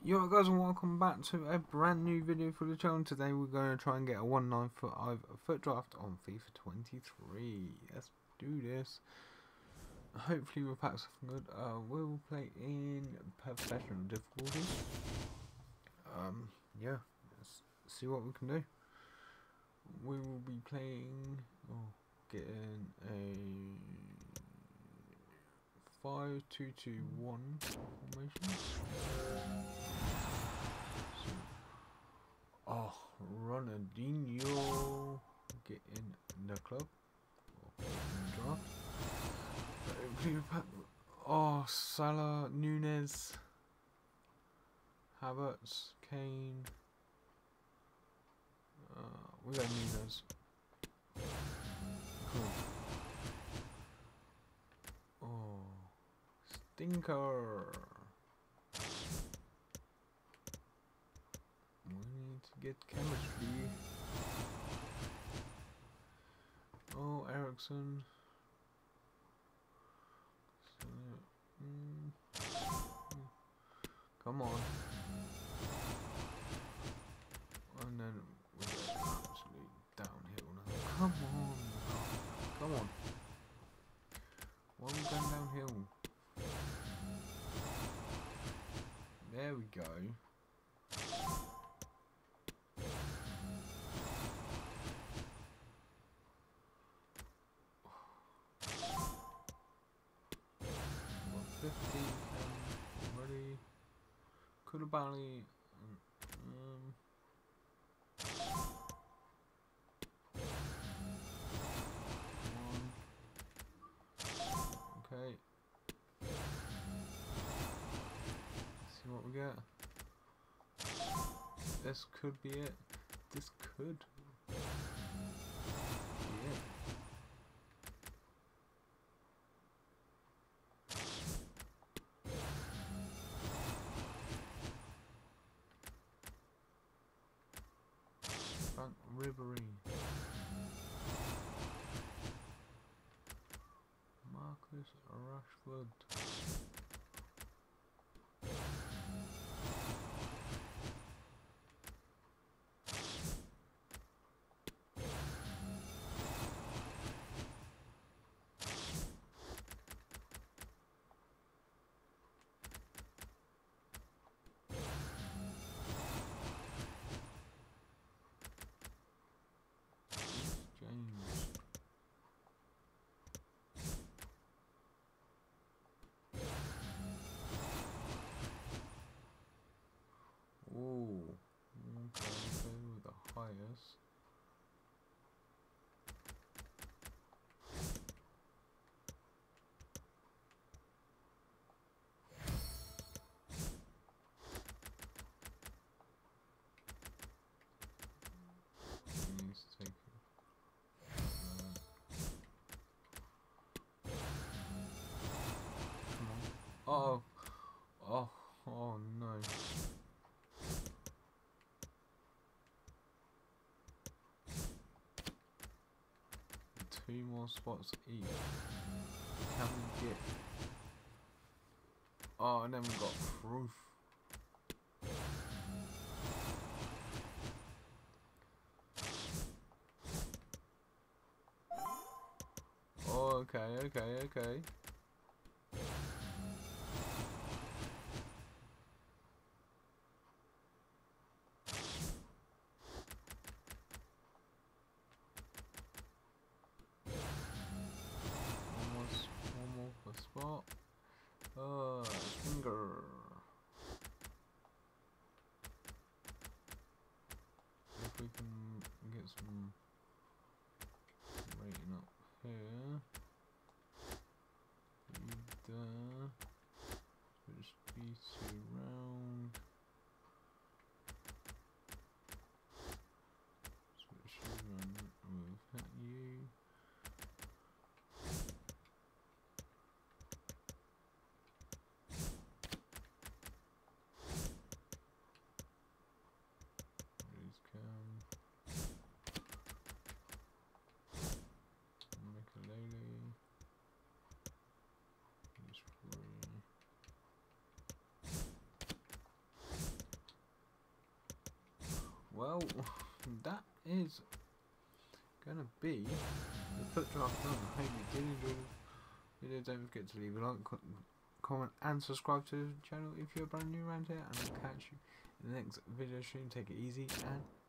Yo guys, and welcome back to a brand new video for the channel. Today we're going to try and get a 195 foot draft on FIFA 23. Let's do this. Hopefully we'll pack something good. We'll play in professional difficulty. Yeah, let's see what we can do. We will be playing, getting a 5-2-2-1 formation. Oh, Ronaldinho get in the club. Or in the draft. Oh, Salah, Nunez, Havertz, Kane. We got Nunez. Cool. Oh, stinker. We need to get chemistry. Oh, Ericsson. Come on. And then we get absolutely downhill now. Come on. Come on. Why are we going downhill? There we go. Well, 15 already. Koulibaly. Okay. See what we get. This could be it. This could be it. Frank Ribery. Marcus Rashford. James. Ooh. Okay, with the highest. Needs to take come on. Oh no. 2 more spots each. Can we get? Oh, and then we got proof. Oh, okay. One more per spot. Finger. If we can get some rating up here. well, that is gonna be the foot draft done. I hope you did enjoy the video. Don't forget to leave a like, comment and subscribe to the channel if you're brand new around here, and I'll catch you in the next video stream. Take it easy and